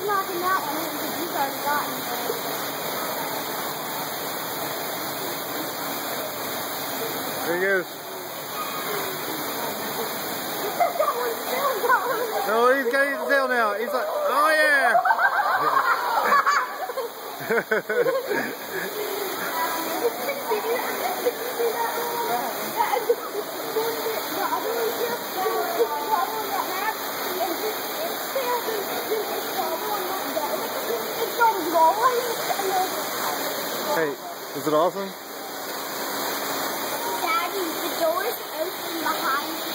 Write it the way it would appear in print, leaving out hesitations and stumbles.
knocking that one in because he's already gotten it. There he goes. No, he's got his tail now. He's like, oh yeah! Hey, is it awesome? Daddy, the door's open behind you.